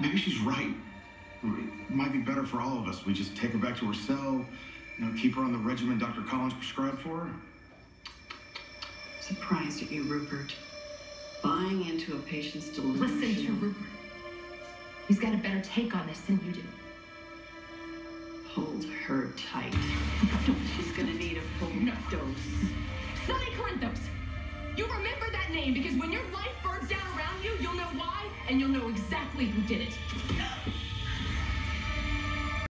Maybe she's right. It might be better for all of us. We just take her back to her cell, keep her on the regimen Dr. Collins prescribed for her. Surprised at you, Rupert. Buying into a patient's delusion. Listen to Rupert. He's got a better take on this than you do. Hold her tight. She's gonna need a full dose. Sonny Corinthos! You remember that name because when your life burns down around you, you'll know why, and you'll know exactly who did it.